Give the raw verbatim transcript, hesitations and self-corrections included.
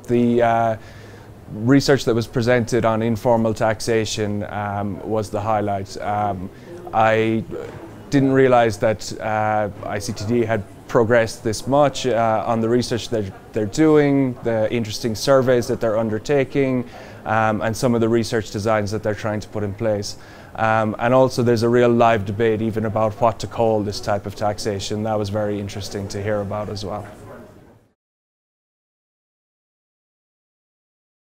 the uh, research that was presented on informal taxation um, was the highlight. Um, I didn't realize that uh, I C T D had progressed this much uh, on the research that they're doing, the interesting surveys that they're undertaking, um, and some of the research designs that they're trying to put in place. Um, and also there's a real live debate even about what to call this type of taxation. That was very interesting to hear about as well.